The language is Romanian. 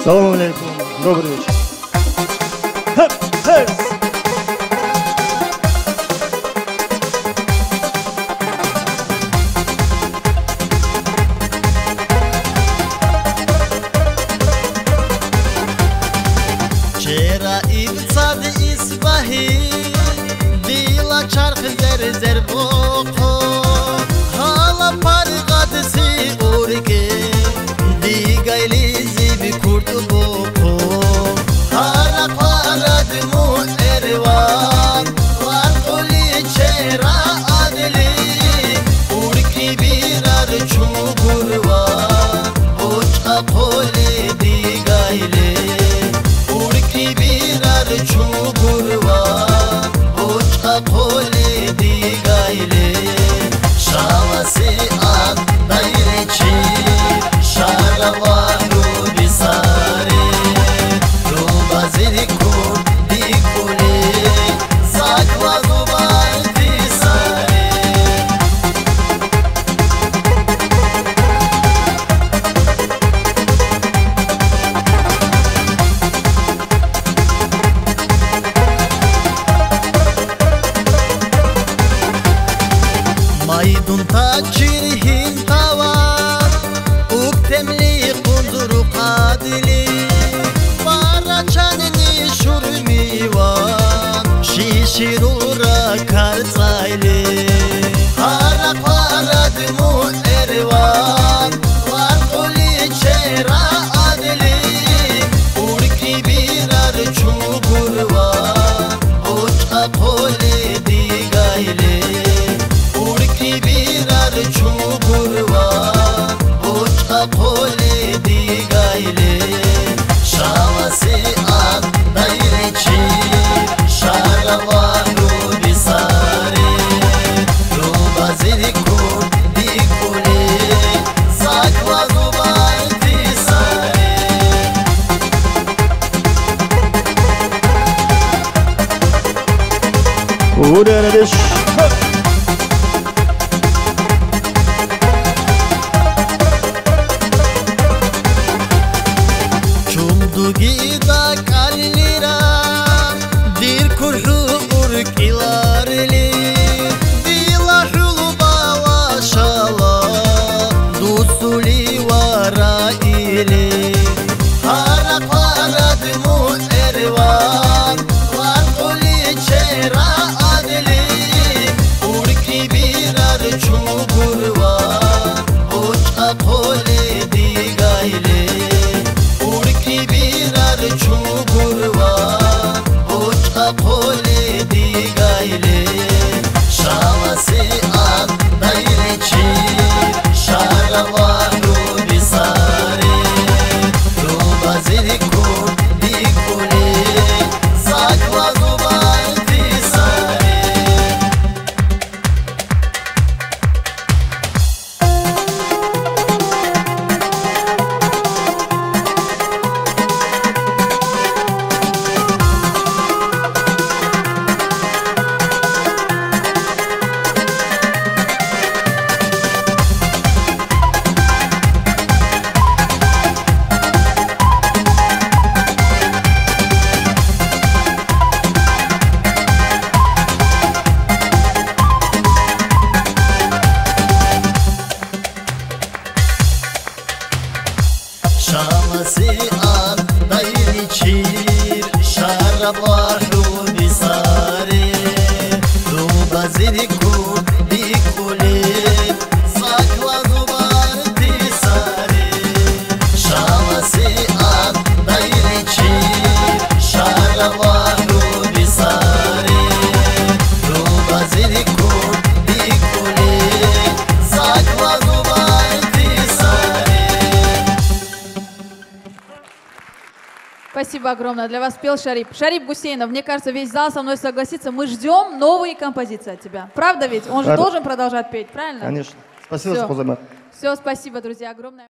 Салам алейкум. Добрый вечер. Чера и цад исбахи дила чарх зер зер боко hala pargadsi urge digayli zibi kurtu boko hala parad mu erwan var kuli chera adli urki birar chuburwa bocha pole digayli birar chuburwa bocha pole digayle shavase ad dairechi sharavaru bisare robaziri ko dikule zakwa zubar tisare Maydun tacir hintavar uktemli kunzuru qadili varachanini shurmivan shishirura kartsayli harak varad mu ervan var kuli chera adli urki birar chuburwa bocha pole digayle birar chuburwa bocha pole digayle shavase ad dairechi sharavaru bisare robaziri ko dikule zakwa zubar tisare Uğrayanış. Gida kalira dir kurhu urkilarli dila hulu bawa shala dusuli wara ili harak varad mu erwan var kuli chera adli urki birar chuburwa bocha pole digayle birar chuburwa bocha pole digayle shavase ad dairechi sharavaru bisare robaziri ko dikule zakwa zubar tisare shavase ad dairechi sharavaru bisare robaziri ko dikule zakwa zubar tisare shavase ad dairechi sharavaru bisare robaziri ko dikule zakwa zubar tisare. Спасибо огромное. Для вас пел Шарип. Шарип Гусейнов, мне кажется, весь зал со мной согласится. Мы ждем новые композиции от тебя. Правда ведь? Он же должен продолжать петь, правильно? Конечно. Спасибо, Сахузама. Все, спасибо, друзья, огромное.